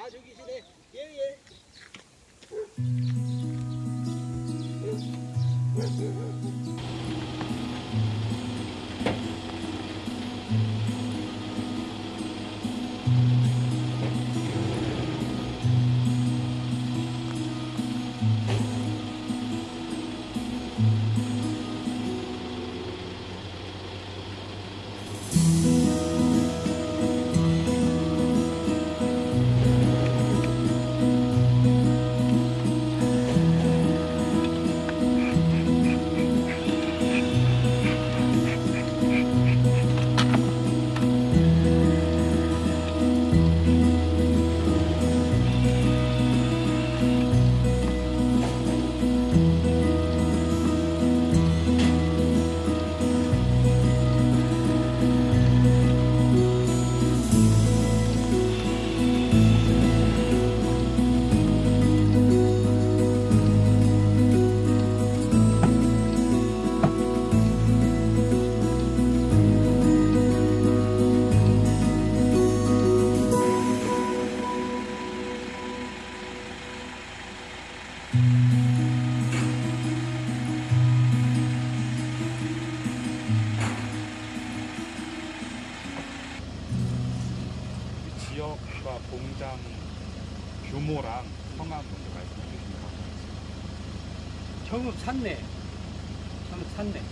아 저기시네. 예예. 지역과 공장 규모랑 성함 먼저 말씀해 주시면 정읍 산내. 정읍 산내.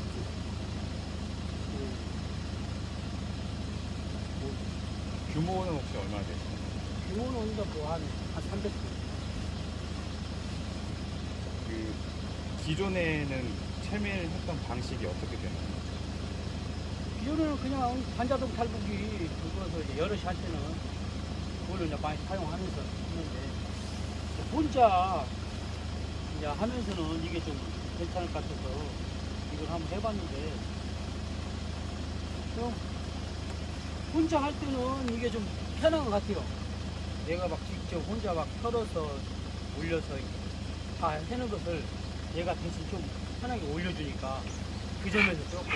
규모는 혹시 얼마나 되시나요? 규모는 뭐한 300. 그 기존에는 채밀했던 방식이 어떻게 되나요? 기존에는 그냥 반자동 탈북이 그거서 이제 여럿이 할 때는 그걸로 이제 많이 사용하면서 했는데 혼자 이제 하면서는 이게 좀 괜찮을 것 같아서 이걸 한번 해봤는데 좀 혼자 할 때는 이게 좀 편한 것 같아요. 내가 막 직접 혼자 막 털어서 올려서 다 해는 것을 얘가 대신 좀 편하게 올려주니까 그 점에서 조금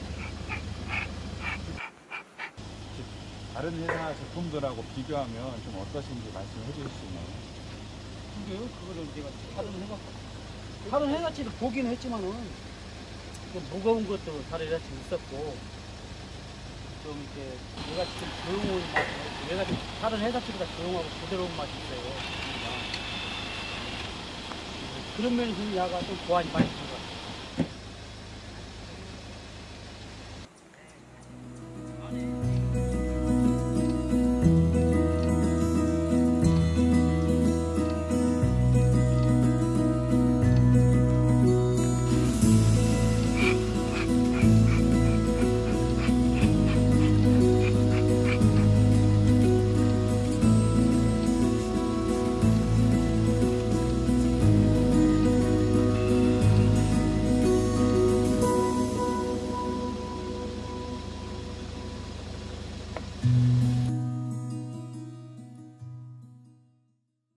다른 회사 제품들하고 비교하면 좀 어떠신지 말씀해 주실 수 있나요? 그거를 내가 다른 회사치도 보긴 했지만은 좀 무거운 것도 다른 회사치 있었고 좀 이렇게 얘가 좀 조용한 맛, 얘가 좀 다른 회사치보다 조용하고 부드러운 맛이 있어요. 그러니까 그런 면에서는 야가 좀 보완이 많이